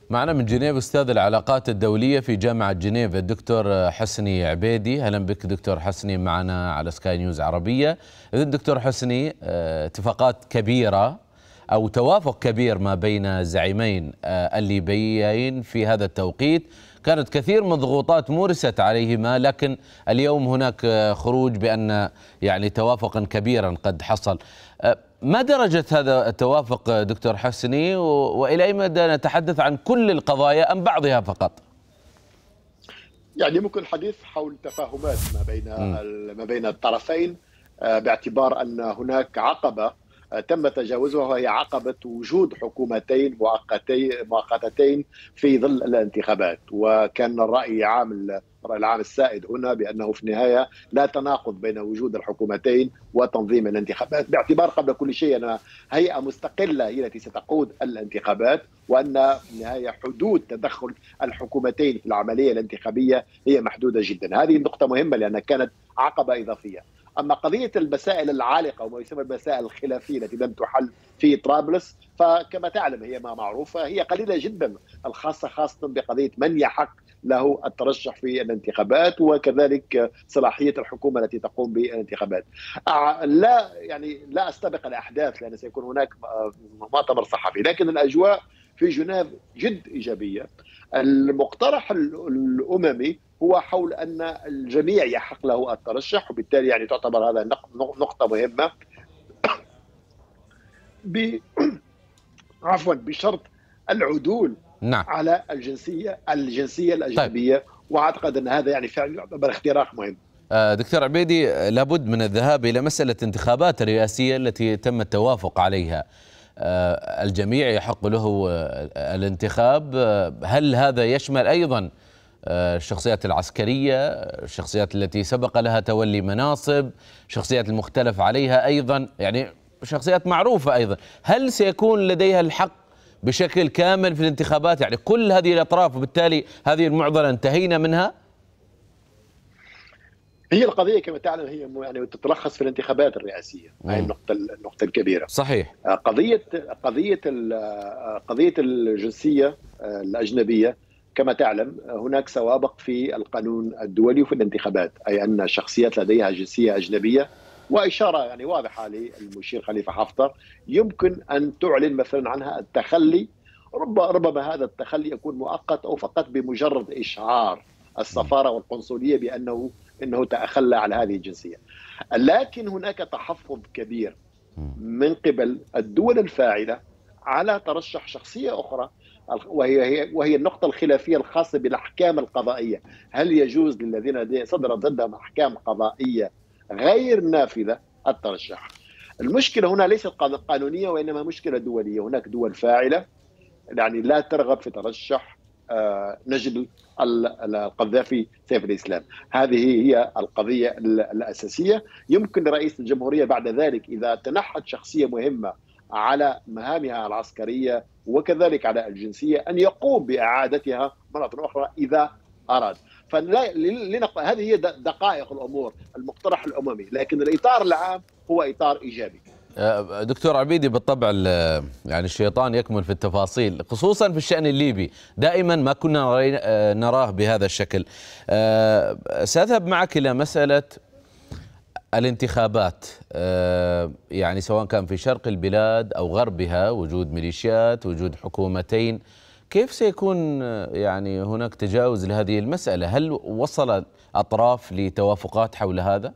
معنا من جنيف أستاذ العلاقات الدولية في جامعة جنيف الدكتور حسني عبيدي. أهلا بك دكتور حسني معنا على سكاي نيوز عربية. إذن دكتور حسني، اتفاقات كبيرة أو توافق كبير ما بين الزعيمين الليبيين في هذا التوقيت، كانت كثير من الضغوطات مورست عليهما، لكن اليوم هناك خروج بأن يعني توافقا كبيرا قد حصل. ما درجة هذا التوافق دكتور حسني، وإلى أي مدى نتحدث عن كل القضايا أم بعضها فقط؟ يعني ممكن الحديث حول تفاهمات ما بين الطرفين، باعتبار أن هناك عقبة تم تجاوزها، وهي عقبة وجود حكومتين مؤقتتين في ظل الانتخابات. وكان الرأي العام السائد هنا بأنه في النهاية لا تناقض بين وجود الحكومتين وتنظيم الانتخابات، باعتبار قبل كل شيء أن هيئة مستقلة هي التي ستقود الانتخابات، وأن في النهاية حدود تدخل الحكومتين في العملية الانتخابية هي محدودة جدا. هذه النقطة مهمة لأنها كانت عقبة إضافية. أما قضية المسائل العالقة وما يسمى المسائل الخلافية التي لم تحل في طرابلس، فكما تعلم هي ما معروفة، هي قليلة جدا، خاصة بقضية من يحق له الترشح في الانتخابات، وكذلك صلاحية الحكومة التي تقوم بالانتخابات. لا أستبق الأحداث لأن سيكون هناك مؤتمر صحفي، لكن الأجواء في جنيف جد إيجابية. المقترح الأممي هو حول أن الجميع يحق له الترشح، وبالتالي يعني تعتبر هذا نقطة مهمة بشرط العدول على الجنسية الأجنبية. طيب. وأعتقد أن هذا يعني فعلا يعتبر اختراق مهم. دكتور عبيدي، لابد من الذهاب إلى مسألة انتخابات الرئاسية التي تم التوافق عليها. الجميع يحق له الانتخاب. هل هذا يشمل أيضا الشخصيات العسكرية، الشخصيات التي سبق لها تولي مناصب، الشخصيات المختلف عليها أيضا، يعني شخصيات معروفة أيضا؟ هل سيكون لديها الحق بشكل كامل في الانتخابات، يعني كل هذه الأطراف، وبالتالي هذه المعضلة انتهينا منها؟ هي القضية كما تعلم هي يعني تتلخص في الانتخابات الرئاسية. هي النقطة الكبيرة. صحيح. قضية الجنسية الأجنبية كما تعلم هناك سوابق في القانون الدولي وفي الانتخابات، أي أن الشخصيات لديها جنسية أجنبية، وإشارة يعني واضحة للمشير خليفة حفتر يمكن أن تعلن مثلا عنها التخلي. ربما هذا التخلي يكون مؤقت أو فقط بمجرد إشعار السفارة والقنصلية بأنه تخلى عن هذه الجنسية. لكن هناك تحفظ كبير من قبل الدول الفاعلة على ترشح شخصية أخرى، وهي النقطة الخلافية الخاصة بالأحكام القضائية. هل يجوز للذين صدرت ضدهم أحكام قضائية غير نافذة الترشح؟ المشكلة هنا ليست قانونية وإنما مشكلة دولية. هناك دول فاعلة يعني لا ترغب في ترشح نجل القذافي سيف الإسلام. هذه هي القضية الأساسية. يمكن لرئيس الجمهورية بعد ذلك إذا تنحت شخصية مهمة على مهامها العسكرية وكذلك على الجنسية أن يقوم بإعادتها مرة أخرى إذا أراد. هذه هي دقائق الأمور، المقترح الأممي، لكن الإطار العام هو إطار إيجابي. دكتور عبيدي، بالطبع يعني الشيطان يكمن في التفاصيل، خصوصا في الشأن الليبي دائما ما كنا نراه بهذا الشكل. سأذهب معك إلى مسألة الانتخابات، يعني سواء كان في شرق البلاد أو غربها، وجود ميليشيات، وجود حكومتين، كيف سيكون يعني هناك تجاوز لهذه المسألة؟ هل وصل الأطراف لتوافقات حول هذا؟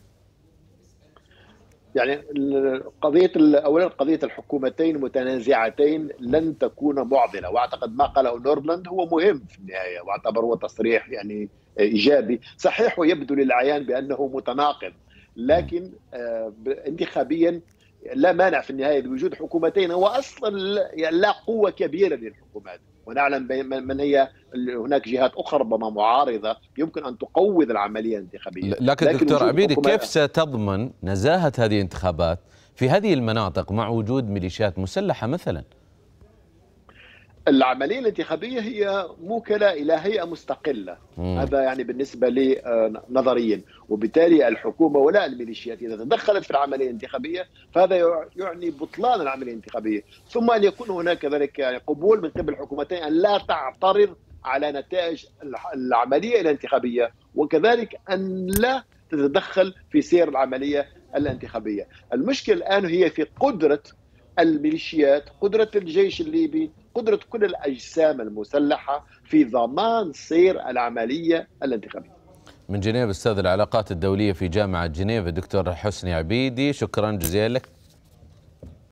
يعني اولا قضيه الحكومتين متنازعتين لن تكون معضله، واعتقد ما قاله نورلاند هو مهم في النهايه، واعتبر هو تصريح يعني ايجابي. صحيح ويبدو للعيان بانه متناقض، لكن انتخابيا لا مانع في النهايه بوجود حكومتين. هو اصلا لا قوه كبيره للحكومات، ونعلم من هي هناك جهات اخرى ربما معارضه يمكن ان تقوض العمليه الانتخابيه. لكن دكتور عبيدي، كيف ستضمن نزاهه هذه الانتخابات في هذه المناطق مع وجود ميليشيات مسلحه مثلا؟ العملية الانتخابية هي موكلة إلى هيئة مستقلة. هذا يعني بالنسبة لي نظريا، وبالتالي الحكومة ولا الميليشيات إذا تدخلت في العملية الانتخابية فهذا يعني بطلان العملية الانتخابية، ثم أن يكون هناك كذلك يعني قبول من قبل الحكومتين أن لا تعترض على نتائج العملية الانتخابية، وكذلك أن لا تتدخل في سير العملية الانتخابية. المشكلة الآن هي في قدرة الميليشيات، قدرة الجيش الليبي، قدرة كل الأجسام المسلحة في ضمان سير العملية الانتخابية. من جنيف أستاذ العلاقات الدولية في جامعة جنيف الدكتور حسني عبيدي، شكرا جزيلا لك.